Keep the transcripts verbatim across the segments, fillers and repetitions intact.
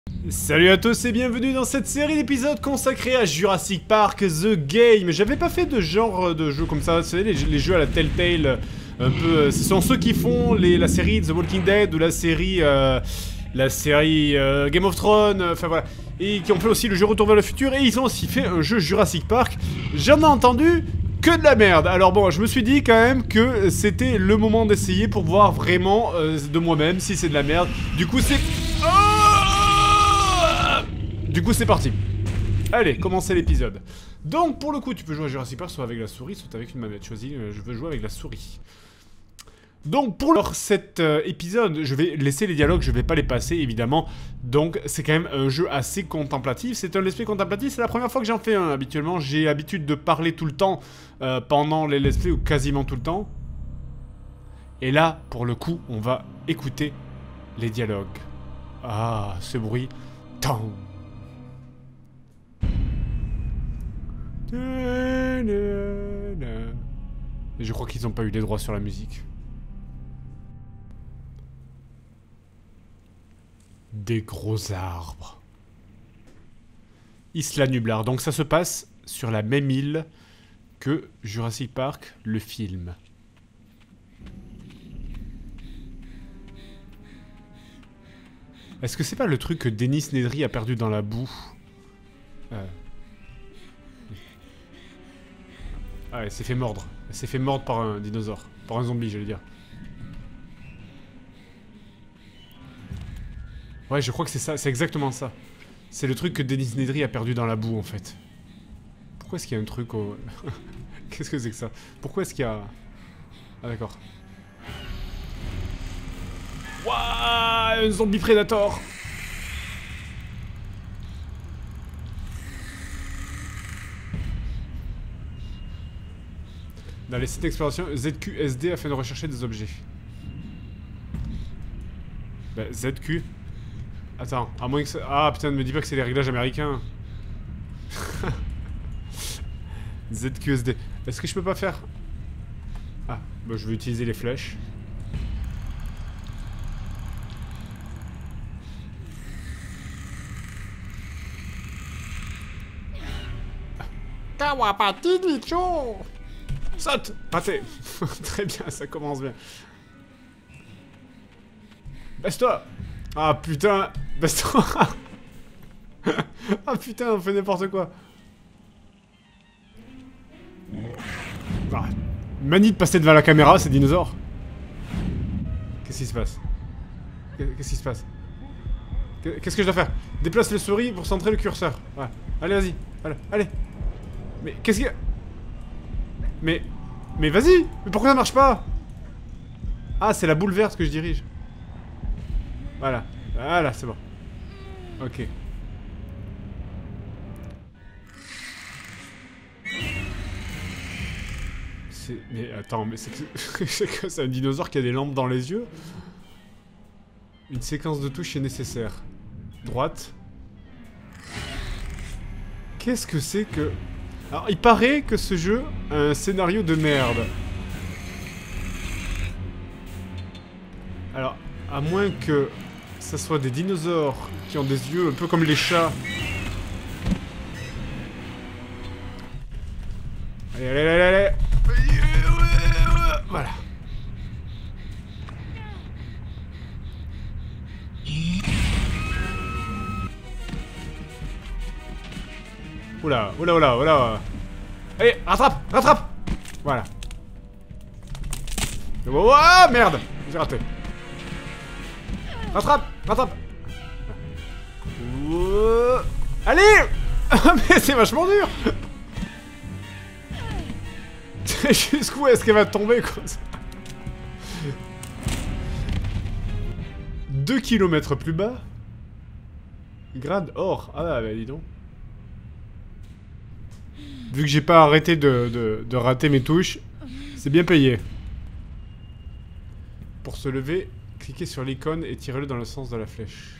Salut à tous et bienvenue dans cette série d'épisodes consacrée à Jurassic Park The Game. J'avais pas fait de genre de jeu comme ça, vous savez, les, les jeux à la Telltale, un peu... Ce sont ceux qui font les, la série The Walking Dead ou la série... Euh, la série euh, Game of Thrones, enfin voilà. Et qui ont fait aussi le jeu Retour vers le futur, et ils ont aussi fait un jeu Jurassic Park. J'en ai entendu que de la merde. Alors bon, je me suis dit quand même que c'était le moment d'essayer pour voir vraiment euh, de moi-même si c'est de la merde. Du coup c'est... Oh Du coup c'est parti. Allez, commencez l'épisode. Donc pour le coup tu peux jouer à Jurassic Park soit avec la souris, soit avec une manette. Choisis, euh, je veux jouer avec la souris. Donc pour leur, cet euh, épisode, je vais laisser les dialogues, je vais pas les passer évidemment. Donc c'est quand même un jeu assez contemplatif. C'est un let's play contemplatif, c'est la première fois que j'en fais un. Habituellement j'ai l'habitude de parler tout le temps euh, pendant les let's play, ou quasiment tout le temps. Et là, pour le coup, on va écouter les dialogues. Ah, ce bruit. Tant. Et je crois qu'ils n'ont pas eu les droits sur la musique. Des gros arbres. Isla Nublar. Donc ça se passe sur la même île que Jurassic Park, le film. Est-ce que c'est pas le truc que Denis Nedry a perdu dans la boue? euh. Ah, elle s'est fait mordre. Elle s'est fait mordre par un dinosaure. Par un zombie, j'allais dire. Ouais, je crois que c'est ça. C'est exactement ça. C'est le truc que Denis Nedry a perdu dans la boue, en fait. Pourquoi est-ce qu'il y a un truc au... Qu'est-ce que c'est que ça? Pourquoi est-ce qu'il y a... Ah, d'accord. Waouh, un zombie Predator. Dans les sites d'exploration Z Q S D afin de rechercher des objets. Bah, Z Q. Attends, à moins que ça... Ah putain, ne me dis pas que c'est les réglages américains. Z Q S D. Est-ce que je peux pas faire... Ah, bah je vais utiliser les flèches. Kawapati Nicho. Saute. Raté. Très bien, ça commence bien. Baisse-toi. Ah putain. Baisse-toi. Ah putain, on fait n'importe quoi. Ah, manie de passer devant la caméra, ces dinosaures. Qu'est-ce qui se passe? Qu'est-ce qui se passe? Qu'est-ce que je dois faire? Déplace les souris pour centrer le curseur. Ouais. Allez, vas-y. Allez, allez. Mais qu'est-ce qu'il y a? Mais... Mais vas-y. Mais pourquoi ça marche pas? Ah, c'est la boule verte que je dirige. Voilà. Voilà, c'est bon. Ok. C'est... Mais attends, mais c'est que... c'est que c'est un dinosaure qui a des lampes dans les yeux? Une séquence de touches est nécessaire. Droite. Qu'est-ce que c'est que... Alors, il paraît que ce jeu a un scénario de merde. Alors, à moins que ça soit des dinosaures qui ont des yeux un peu comme les chats. Allez, allez, allez, allez. Voilà. Oula, oula, oula, oula. Allez, rattrape, rattrape. Voilà. Oh, merde. J'ai raté. Rattrape, rattrape. Oh. Allez. Mais c'est vachement dur. Jusqu'où est-ce qu'elle va tomber, quoi? Deux kilomètres plus bas. Grade or. Ah bah dis donc. Vu que j'ai pas arrêté de, de, de rater mes touches, c'est bien payé. Pour se lever, cliquez sur l'icône et tirez-le dans le sens de la flèche.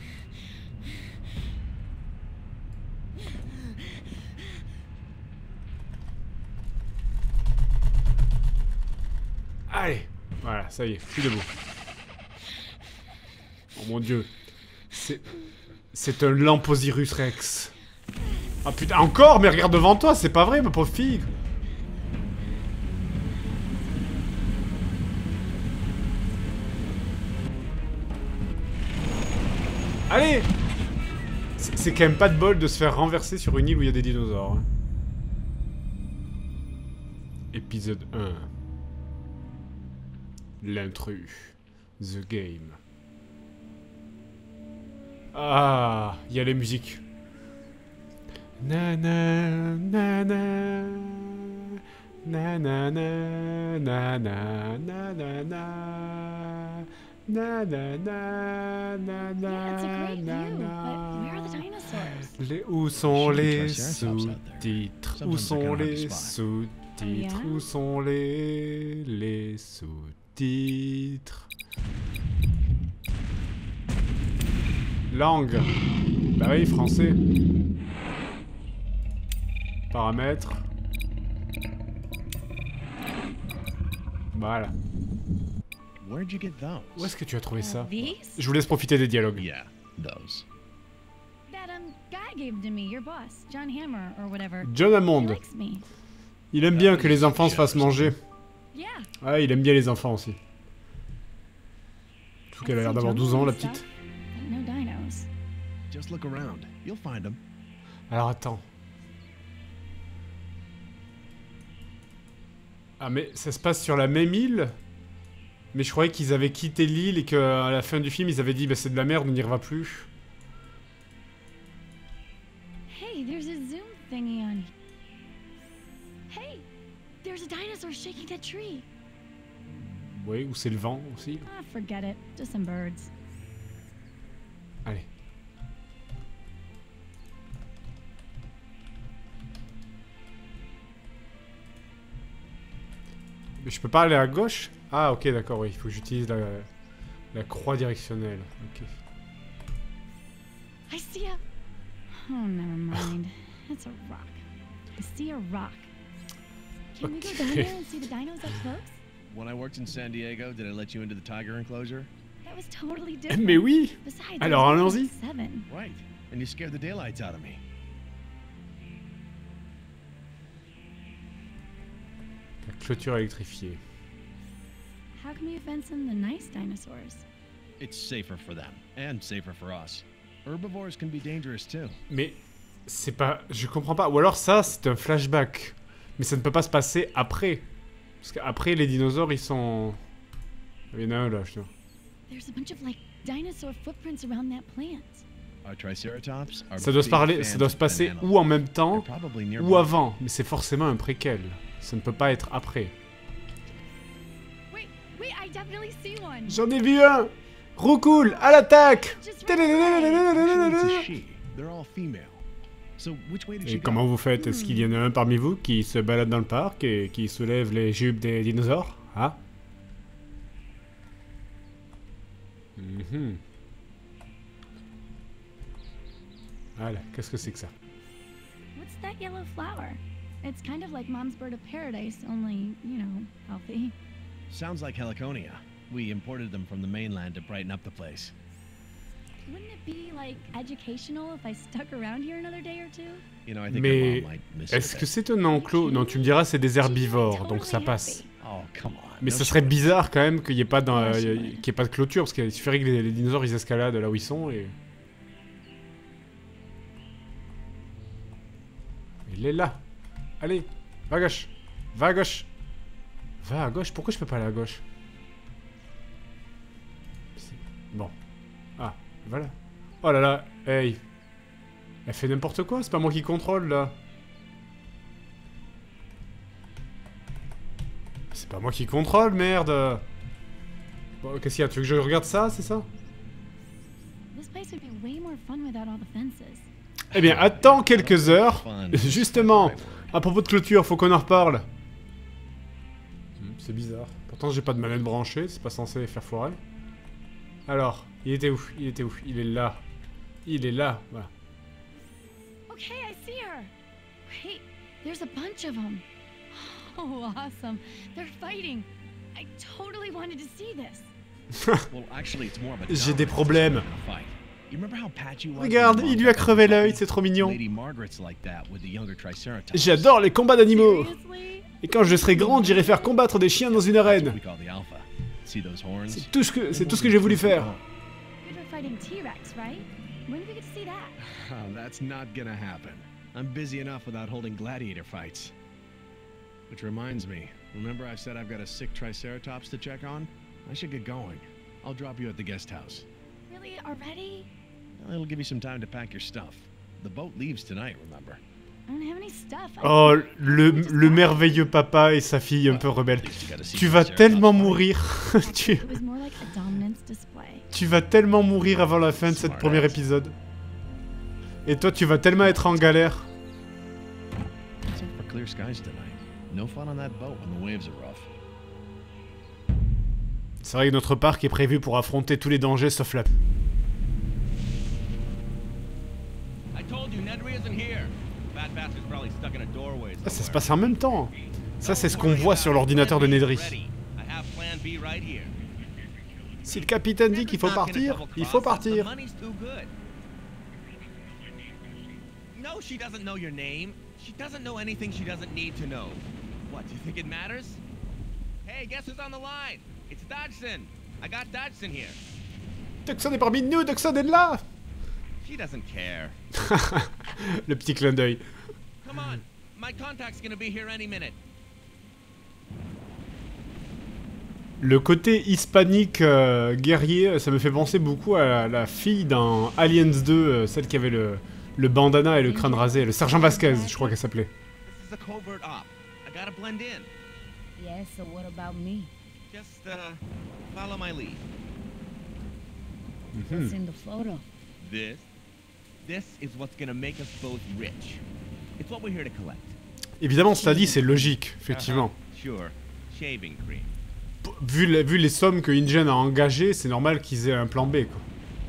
Allez. Voilà, ça y est, je suis debout. Oh mon dieu. C'est... C'est un Lamposirus Rex. Ah putain, encore? Mais regarde devant toi, c'est pas vrai, ma pauvre fille. Allez! C'est quand même pas de bol de se faire renverser sur une île où il y a des dinosaures. Hein. Épisode un. L'intrus. The Game. Ah, il y a les musiques. Nana, nana, nana, nana, nana, nana. Na na na na na na na. Les, où sont les sous-titres? Où sont les sous-titres? Où sont les les sous-titres? Langue. Bah oui, français. Paramètres. Voilà. Où est-ce que tu as trouvé ça? Je vous laisse profiter des dialogues. Yeah, those. That um guy gave to me, your boss, John Hammer or whatever. John He Hammond. likes me. Il aime bien que les enfants se fassent manger. Yeah. Ouais, il aime bien les enfants aussi. Surtout qu'elle a l'air d'avoir douze ans, la petite. No dinos. Just look around. You'll find them. Alors attends. Ah mais ça se passe sur la même île? Mais je croyais qu'ils avaient quitté l'île et qu'à la fin du film, ils avaient dit bah, c'est de la merde, on n'y reviendra plus. Hey, there's a zoom thingy on. Hey, there's a dinosaur shaking that tree. Oui, ou c'est le vent aussi. Ah, forget it. Just some birds. Allez. Mais je peux pas aller à gauche? Ah ok d'accord, oui, il faut que j'utilise la, la croix directionnelle. Ok. I see a... Oh, never mind. It's a rock. I see a rock. Can we go down there and see the dinos up close? When I worked in San Diego, did I let you into the tiger enclosure? That was totally different. Mais oui. Besides, Alors allons-y. Seven. Right. And you scared the daylights out of me. La clôture électrifiée. How can we fence in the nice dinosaurs? It's safer for them, and safer for us. Herbivores can be dangerous too. Mais c'est pas... Je comprends pas. Ou alors ça, c'est un flashback. Mais ça ne peut pas se passer après. Parce qu'après, les dinosaures, ils sont... Il y en a un là, je te... There's a bunch of like dinosaur footprints around that plant. Our triceratops are Ça doit se parler, ça doit se passer ou en même temps, ou avant. Mais c'est forcément un préquel. Ça ne peut pas être après. Wait, wait, I definitely see one. J'en ai vu un! Roucoule, à l'attaque! Et comment vous faites? Est-ce qu'il y en a un parmi vous qui se balade dans le parc et qui soulève les jupes des dinosaures? Ah? Mm-hmm. Voilà, qu'est-ce que c'est que ça? What's that yellow flower? It's kind of like Mom's bird of paradise, only, you know, healthy. Sounds like Heliconia. We imported them from the mainland to brighten up the place. Wouldn't it be, like, educational if I stuck around here another day or two? You know, I think Mais your mom might miss it a est-ce que bit. c'est un enclos? Non, tu me diras, c'est des herbivores, donc ça passe. Oh, come on. Mais No ça serait shit. bizarre quand même qu'il n'y ait pas dans, Ouais, euh, c'est qu'il vrai. y ait pas de clôture, parce qu'il suffirait que les, les dinosaures ils escaladent là où ils sont et... Il est là. Allez, va à gauche. Va à gauche. Va à gauche. Pourquoi je peux pas aller à gauche? Bon. Ah, voilà. Oh là là, hey. Elle fait n'importe quoi, c'est pas moi qui contrôle là. C'est pas moi qui contrôle, merde. Bon, qu'est-ce qu'il y a? Tu veux que je regarde ça, c'est ça? This place would be way more fun without all the fences. Eh bien, attends quelques heures. Justement, à propos de clôture, faut qu'on en reparle. Hmm, c'est bizarre. Pourtant, j'ai pas de manette branchée, c'est pas censé faire foirer. Alors, il était où? Il était où? Il est là. Il est là, voilà. Okay, I see her. Wait, there's a bunch of them. Oh, awesome. They're fighting. I totally wanted to see this. Well, actually, it's more of a J'ai dominance des problèmes. than a fight. You remember how patchy was Regarde, when il Mom lui a got that crevé l'œil, puppy? c'est trop mignon. Lady Margaret's like that with the younger Triceratops. J'adore les combats d'animaux. Seriously? Et quand je serai grande, j'irai faire combattre des chiens dans une arène. We call the alpha. See those horns? C'est tout ce que, c'est tout ce que j'ai voulu faire. You were fighting T-Rex, right? When do we get to see that? Oh, that's not gonna happen. I'm busy enough without holding gladiator fights. Which reminds me, remember I said I've got a sick Triceratops to check on? I should get going. I'll drop you at the guest house. Really? Already? Well, it'll give you some time to pack your stuff. The boat leaves tonight, remember? I don't have any stuff. I- Oh, le, le merveilleux papa et sa fille un peu rebelle. At least you got to see Tu vas Triceratops tellement fight. mourir. tu, It was more like a dominance display. tu vas tellement mourir avant la fin de cette Smart premier ass. épisode. Et toi, tu vas tellement être en galère. Let's hope for clear skies tonight. No fun on that boat when the waves are rough. C'est vrai que notre parc est prévu pour affronter tous les dangers sauf la... I told you, Nedry isn't here. Fat bastard's probably stuck in a doorway Ah, ça se somewhere. passe en même temps. Ça, c'est ce qu'on Don't worry voit about sur it. l'ordinateur de Plan B is Nedry. ready. I have plan B right here. Si le capitaine dit qu'il faut Nedry's not gonna partir, double il faut cross us. The partir. money's too good. No, she doesn't know your name. She doesn't know anything she doesn't need to know. What, do you think it matters? Hey, guess who's on the line? It's Dodgson. I got Dodgson here. Duxon est parmi nous, Duxon est là. She doesn't care. Le petit clin d'œil. Come on. My contact's gonna be here any minute. Le côté hispanique euh, guerrier, ça me fait penser beaucoup à la, la fille dans Aliens deux, euh, celle qui avait le, le bandana et le crâne rasé, le sergent Vasquez, je crois qu'elle s'appelait. This is a covert op. I gotta blend in. Yes, so what about me? Just, uh, follow my lead. What's in the photo? This, this is what's gonna make us both rich. It's what we're here to collect. Évidemment, cela dit, c'est logique, effectivement. Uh-huh. Sure. Shaving cream. P- Vu, les- vu les sommes que InGen a engagées, c'est normal qu'ils aient un plan B, quoi.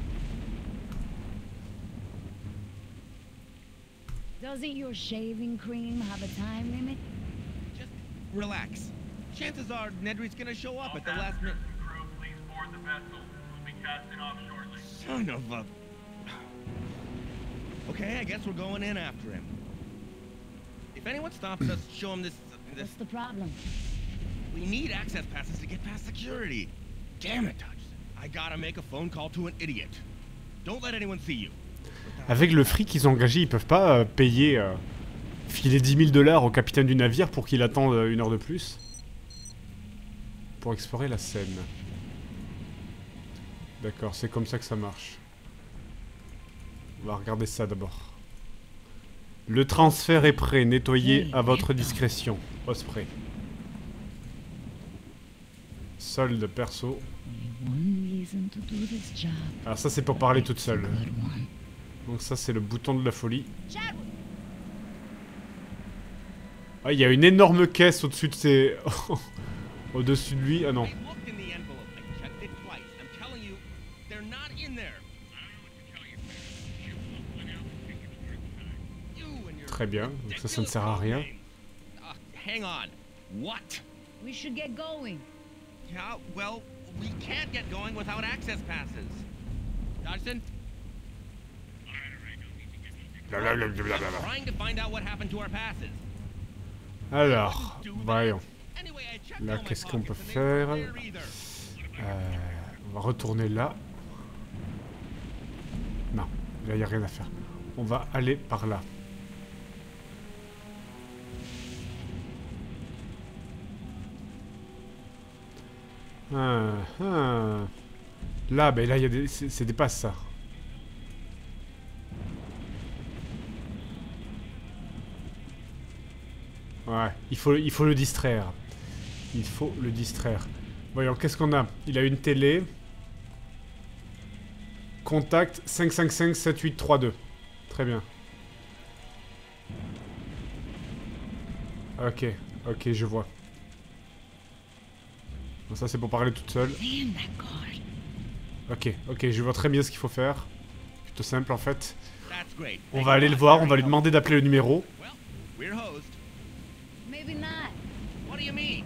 Doesn't your shaving cream have a time limit? Just relax. Chances are Nedry's gonna show up at the last minute. Crew, please board the vessel. We'll be casting off shortly. Son of a... Okay, I guess we're going in after him. If anyone stops us, show him this... this... What's the problem? We need access passes to get past security. Damn it, Dodgson. I gotta make a phone call to an idiot. Don't let anyone see you. Avec le fric qu'ils ont engagé, ils peuvent pas euh, payer... euh, filer dix mille dollars au capitaine du navire pour qu'il attende euh, une heure de plus. Pour explorer la Seine. D'accord, c'est comme ça que ça marche. On va regarder ça d'abord. Le transfert est prêt, nettoyez à votre discrétion. Osprey. Solde perso. One reason to do this job. Alors ça c'est pour parler toute seule. Good one. Donc ça c'est le bouton de la folie. Chadwick! Ah, il y a une énorme caisse au-dessus de ses... au-dessus de lui. Ah non. I looked in the envelope. I checked it twice. I'm telling you, they're not in there. You and your Très bien. Donc ça, ça ne sert à rien. Uh, hang on. What? We should get going. Yeah, well, we can't get going without access passes. Dodgson? I'm trying to find out what happened to our passes. Alors, voyons. Anyway, I checked Là, all my qu'est-ce qu'on peut pockets and they faire? weren't there either. Euh, on va retourner là. Non, là, il n'y a rien à faire. On va aller par là. Ah, ah. Là, ben là, il y a des... c'est c'est des passes, ça. Ouais, il faut, il faut le distraire. Il faut le distraire. Voyons, qu'est-ce qu'on a? Il a une télé. Contact cinq cinq cinq sept huit trois deux. Très bien. Ok, ok, je vois. Bon, ça c'est pour parler toute seule. Damn that guard. Ok, ok, je vois très bien ce qu'il faut faire. Plutôt simple en fait. That's great. On Thank va aller God. le voir, on Very va lui demander d'appeler le numéro. Well, we're hosed. Maybe not. What do you mean?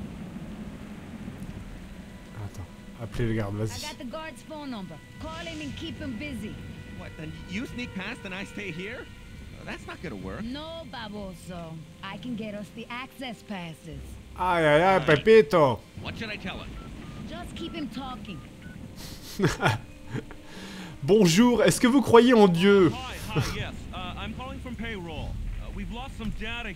Attends, appelez le garde, I vas-y. got the guard's phone number. Call him and keep him busy. What, then you sneak past and I stay here? Uh, that's not gonna work. No, baboso. I can get us the access passes. Aïe aïe aïe, Pepito. What should I tell him? Just keep him talking. Bonjour, est-ce que vous croyez en Dieu? Hi, hi, yes. Uh, I'm calling from payroll. Uh, we've lost some data.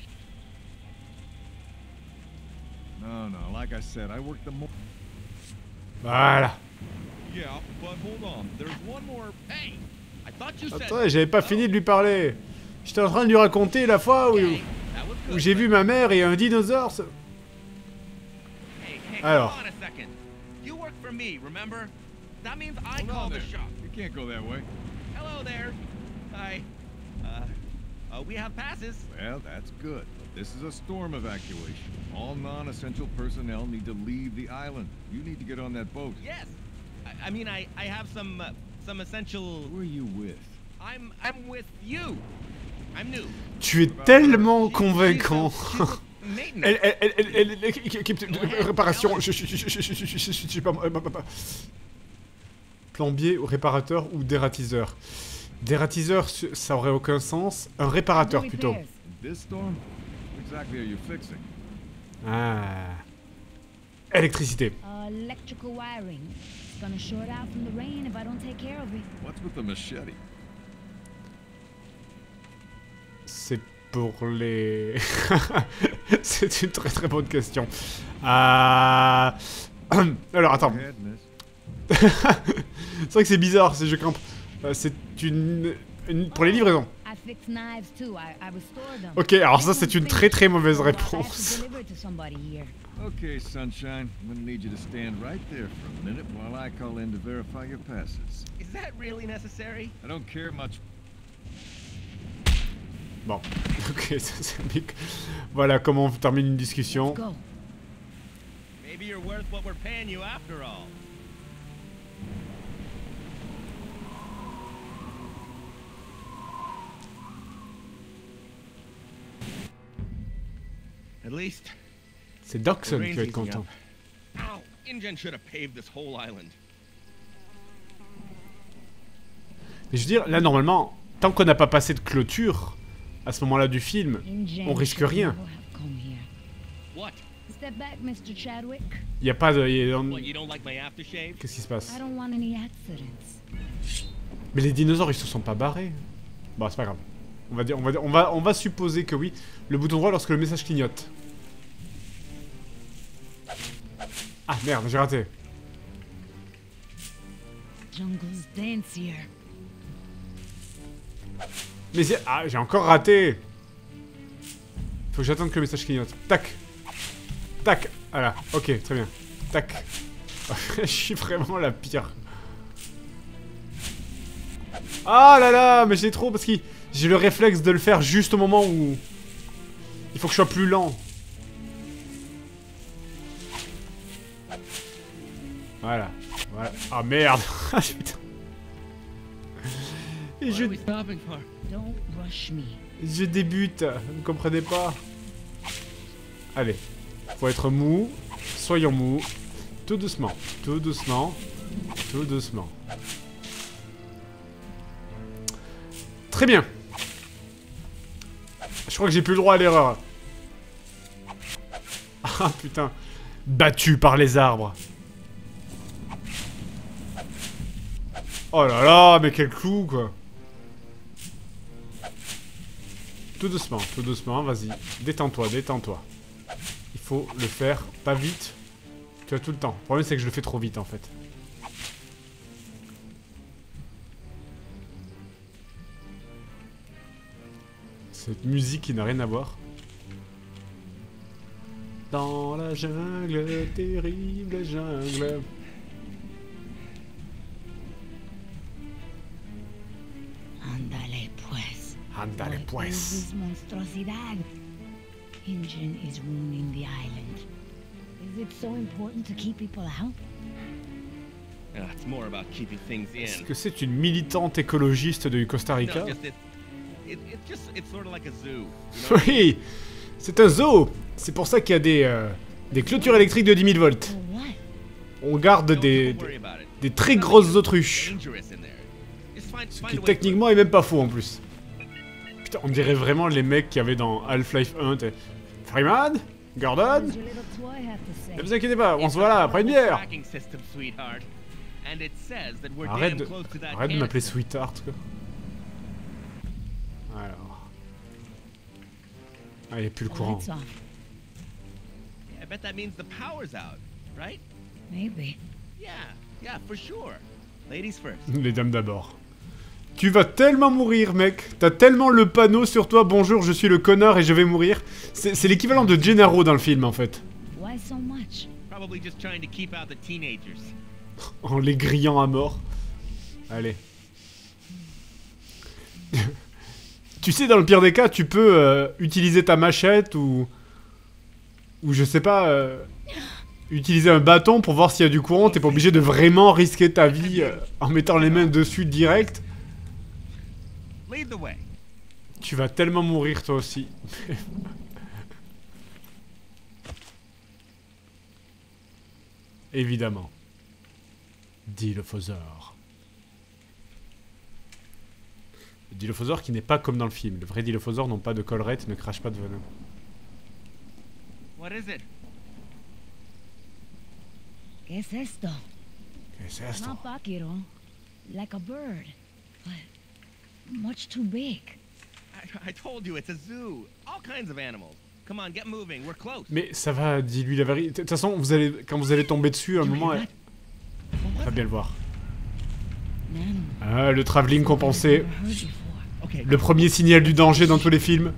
No, no, like I said, I work the more. Voilà. Yeah, but hold on. There's one more. Hey, I thought you said. Attends, j'avais pas fini de lui parler. J'étais en train de lui raconter la fois où, Okay, that was où good, j'ai but- vu ma mère et un dinosaure. se- Hey, hey, Alors. hold on a second. You work for me, remember? That means I Hold call on the there. shop. You can't go that way. Hello there. Hi. Uh, uh, we have passes. Well, that's good. But this is a storm evacuation. All non-essential personnel need to leave the island. You need to get on that boat. Yes. I, I mean, I, I have some, uh, some essential. Who are you with? I'm, I'm with you. I'm new. Tu es tellement She's- convaincant. she's a- she's a maintenance. Elle, elle, elle, elle, elle, elle- équipe de réparation. Je, je, je, je, je, je, je, je, je sais pas. euh, bah, bah, bah. Plombier ou réparateur ou dératiseur. Dératiseur, ça aurait aucun sens. Un réparateur Do plutôt. repairs. In this storm? What exactly are you fixing? Ah. Électricité. Electrical wiring. It's gonna short out from the rain if I don't take care of it. What's with the machete? C'est pour les... C'est une très très bonne question. Ah. Alors attends. Go ahead, miss. C'est vrai que c'est bizarre si je campe. Euh, c'est une... une... Pour les livraisons. I fix knives too. I, I restore them. Ok, alors ça This c'est one's une très très mauvaise finished, so I have to réponse. deliver it to somebody here. Okay, sunshine. I'm gonna need you to stand right there for a minute while I call in to verify your passes. Is that really necessary? I don't care much. Bon, ok, ça c'est big. Voilà comment on termine une discussion. Let's go. Maybe you're worth what we're paying you after all. At least, C'est the Doxon rain's qui va être easing content. up. Ow! InGen should have paved this whole island. Mais je veux dire, là normalement, tant qu'on n'a pas passé de clôture, à ce moment-là du film, InGen on risque should rien. never have come here. What? Step back, Mister Chadwick. Il n'y a pas de... y a- What, you don't like my aftershave? Qu'est-ce qui se passe? I don't want any accidents. Mais les dinosaures, ils se sont pas barrés. Bon, c'est pas grave. On va dire, on va dire, on va, on va supposer que oui. Le bouton droit lorsque le message clignote. Ah merde, j'ai raté. Jungle's dancier. Mais c'est... Ah, j'ai encore raté. Faut que j'attende que le message clignote. Tac. Tac. Voilà. Ok, très bien. Tac. Je suis vraiment la pire. Ah là là, mais j'ai trop parce que j'ai le réflexe de le faire juste au moment où il faut que je sois plus lent. Voilà. Voilà. Ah merde. Ah, putain. Et What je, are we stopping for? Don't rush me. je débute. Vous ne comprenez pas? Allez. Faut être mou. Soyons mous. Tout doucement. Tout doucement. Tout doucement. Très bien. Je crois que j'ai plus le droit à l'erreur. Ah putain. Battu par les arbres. Oh là là, mais quel clou quoi. Tout doucement, tout doucement, vas-y. Détends-toi, détends-toi. Il faut le faire pas vite. Tu as tout le temps. Le problème c'est que je le fais trop vite en fait. Cette musique qui n'a rien à voir. Dans la jungle, terrible jungle. Ándale, pues. Andale What pues. is this monstruosidad? InGen is ruining the island. Is it so important to keep people out? Uh, it's more about keeping things Est-ce in. que c'est une militante écologiste du Costa Rica? No, just it, it, it's just it's sort of like a zoo. You know? Oui, c'est un zoo. C'est pour ça qu'il y a des, euh, des clôtures électriques de dix mille volts. For what? On garde Don't des, worry des, about it. des très Nothing grosses is autruches. dangerous in there. Just find Find, Ce find qui a way techniquement est même pas faux en plus. Putain, on dirait vraiment les mecs qu'il y avait dans Half-Life un. t'es- Freeman, Gordon, What does your little toy have to say? ne vous inquiétez pas, on se voit là après une through. bière. Tracking system, sweetheart. And it says that we're Arrête damn de, close to that arrête de m'appeler canister. Sweetheart quoi. Alors. Ah, il n'y a plus le The courant. lights off. Yeah, I bet that means the power's out, right? Maybe. Yeah, yeah, for sure. Ladies first. Les dames d'abord. Tu vas tellement mourir, mec. T'as tellement le panneau sur toi. Bonjour, je suis le connard et je vais mourir. C'est c'est l'équivalent de Gennaro dans le film, en fait. Why so much? Probably just trying to keep out the teenagers. En les grillant à mort. Allez. Tu sais, dans le pire des cas, tu peux euh, utiliser ta machette ou... Ou je sais pas... euh, utiliser un bâton pour voir s'il y a du courant. T'es pas obligé de vraiment risquer ta vie euh, en mettant les mains dessus direct. Lead the way. Tu vas tellement mourir toi aussi. Évidemment. Dilophosaure. Le Dilophosaure qui n'est pas comme dans le film. Le vrai Dilophosaure n'ont pas de collerette et ne crache pas de venin. What is it? ¿Qué es esto? Qu'est-ce que c'est Not vaquero. Like a bird. But much too big. I, I told you it's a zoo. All kinds of animals. Come on, get moving. We're close. Mais ça va, dis-lui la vérité. De toute façon, vous allez, quand vous allez tomber dessus, à un You moment, hear elle that? elle va bien le voir. Nano. Ah, le travelling compensé. Never heard before. Okay. Le premier signal du danger dans tous les films.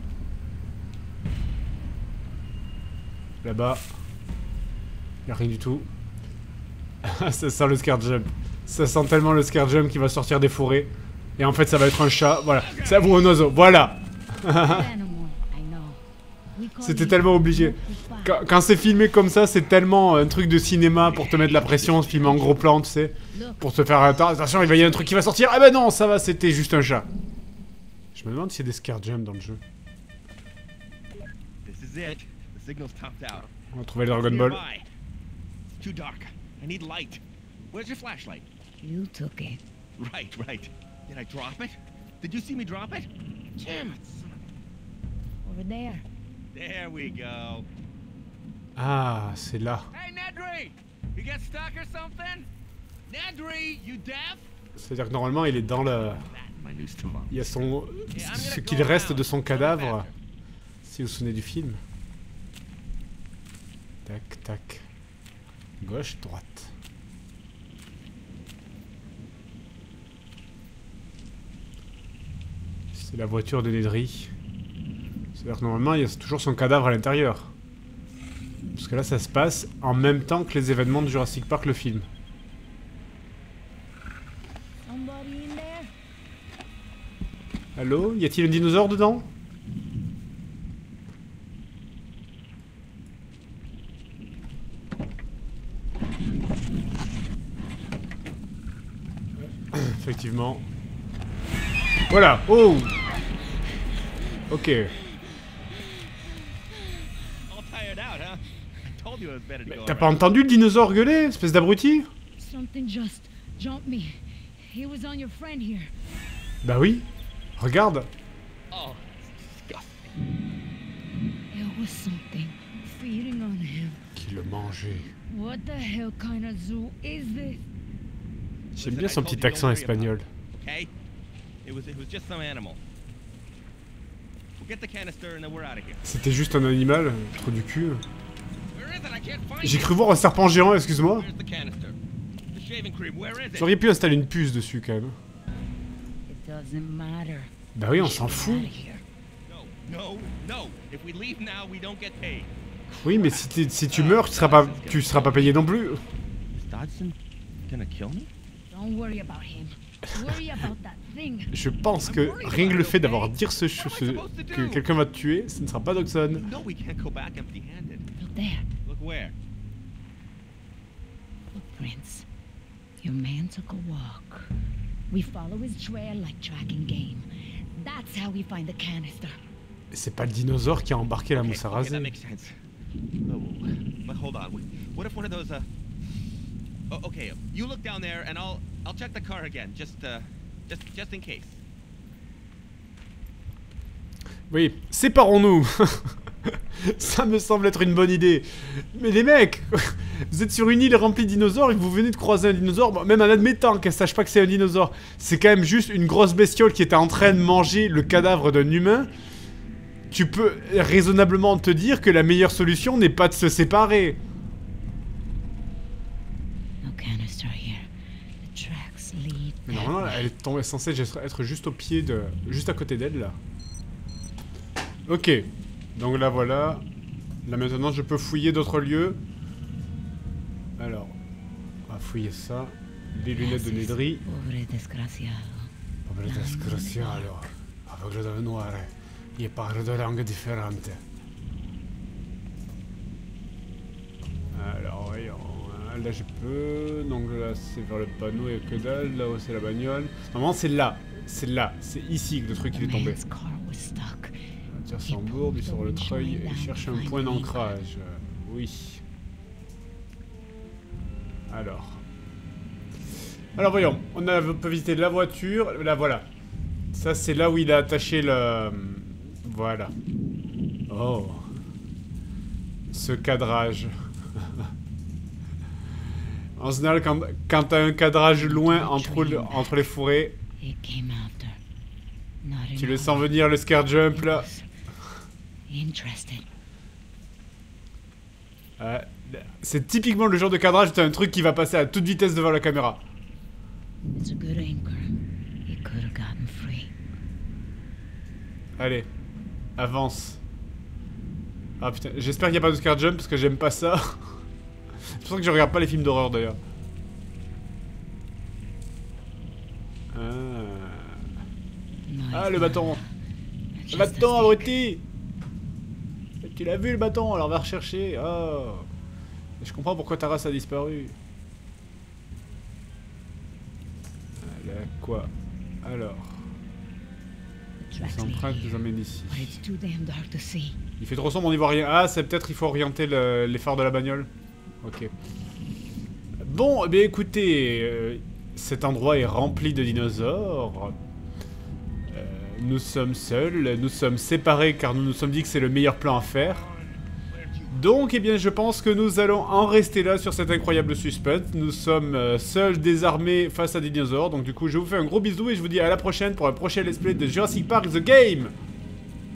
Là-bas. Y'a rien du tout. Ça sent le scare jump. Ça sent tellement le scare jump qui va sortir des fourrés. Et en fait, ça va être un chat. Voilà. Ça vaut un oiseau. Voilà. Animal, I know. We call C'était you tellement obligé. Mukufa. Quand, quand c'est filmé comme ça, c'est tellement un truc de cinéma pour te mettre la pression, se filmer en gros plan, tu sais. Look, Pour te faire attends, attention, il va y avoir un truc qui va sortir. Ah ben non, ça va, c'était juste un chat. Je me demande s'il y a des scare jumps dans le jeu. This is it. The signal's topped out. On va trouver le Dragon Ball. Nearby. It's too dark. I need light. Where's your flashlight? you took it. Right, right. Did I drop it? Did you see me drop it? Damn it. son of- Over there. There we go. Ah, c'est là. Hey, Nedry! You get stuck or something? Nedry, you deaf? C'est-à-dire que normalement, il est dans le... My news to mom. Il y a son... ce qu'il reste de son cadavre. Si vous vous souvenez du film. Tac, tac. Gauche, droite. C'est la voiture de Nedry. C'est-à-dire que normalement, il y a toujours son cadavre à l'intérieur. Parce que là, ça se passe en même temps que les événements de Jurassic Park, le film. Somebody in there? Allô? Y a-t-il un dinosaure dedans? Effectivement. Voilà! Oh! Ok. All tired out, huh? I told you it was better to Mais go t'as pas around. entendu le dinosaure gueuler, espèce d'abruti? Something just jumped me. He was on your friend here. Bah oui. Regarde. Oh, it's disgusting. There was something feeding on him. Qui le mangeait. What the hell kind of zoo is this? J'aime Listen, bien I son told you, petit don't accent worry about espagnol. it, Okay? It was it was just some animal. We'll get the canister and then we're out of here. C'était juste un animal, trop du cul. Where is it? I can't find J'ai it. cru voir un serpent géant, excuse-moi. Where's the canister? The shaving cream, where is it? J'aurais pu installer une puce dessus quand même. It doesn't matter. Bah oui, on We s'en should fout. get out of here. No, no, no. If we leave now, we don't get paid. Oui, mais si, t'es- si tu meurs, tu seras pas, tu seras pas payé non plus. Is Dodson gonna kill me? Don't worry about him. Worry about that thing. Je pense que rien que le fait d'avoir dire ce, ch- ce- que quelqu'un va te tuer, ce ne sera pas Dodson. No, we can't go back empty-handed. Look there. Look where? Footprints. Your man took a walk. We follow his trail like tracking game. That's how we find the canister. C'est pas le dinosaure qui a embarqué la Okay, mousse à okay, raser. that makes sense. Oh, but hold on. What if one of those, uh... Oh, okay, you look down there and I'll... I'll check the car again. Just, uh... Just, just in case. Oui, séparons-nous. Ça me semble être une bonne idée. Mais les mecs, vous êtes sur une île remplie de dinosaures et vous venez de croiser un dinosaure, bon, même en admettant qu'elle sache pas que c'est un dinosaure, c'est quand même juste une grosse bestiole qui était en train de manger le cadavre d'un humain. Tu peux raisonnablement te dire que la meilleure solution n'est pas de se séparer. Mais normalement, elle est tombée, censée être juste au pied de... juste à côté d'elle, là. Ok. Donc là, voilà. Là, maintenant, je peux fouiller d'autres lieux. Alors, on va fouiller ça. Les lunettes de Nedry. Pobre desgraciado. Aveugle de noir. Il parle de langues différentes. Alors, voyons. Là, je peux. Donc là, c'est vers le panneau, il n'y a que dalle. Là-haut, c'est la bagnole. Normalement, c'est là. C'est là. C'est ici que le truc il est tombé. Tire son bourbe sur le treuil et cherche un point d'ancrage. Oui. Alors. Alors, voyons. On a, on peut visiter la voiture. Là, voilà. Ça, c'est là où il a attaché le... Voilà. Oh. Ce cadrage. En général, quand, quand t'as un cadrage loin entre, le, entre les fourrés, tu le sens venir, le scare jump, là. Euh, c'est typiquement le genre de cadrage où t'as un truc qui va passer à toute vitesse devant la caméra. Allez, avance. Ah putain, j'espère qu'il n'y a pas de scare jump parce que j'aime pas ça. C'est pour ça que je regarde pas les films d'horreur d'ailleurs. Ah. Ah, le bâton. Le bâton, abruti. Tu l'as vu le bâton, alors va rechercher. Oh. Je comprends pourquoi ta race a disparu. Allez, quoi? Alors. Les empreintes nous emmènent ici. Il fait trop sombre, on n'y voit rien. Ah, c'est peut-être il faut orienter le, les phares de la bagnole. Ok. Bon, eh bien écoutez, euh, cet endroit est rempli de dinosaures. Euh, nous sommes seuls, nous sommes séparés car nous nous sommes dit que c'est le meilleur plan à faire. Donc, eh bien, je pense que nous allons en rester là sur cet incroyable suspense. Nous sommes euh, seuls, désarmés face à des dinosaures. Donc, du coup, je vous fais un gros bisou et je vous dis à la prochaine pour un prochain let's play de Jurassic Park The Game.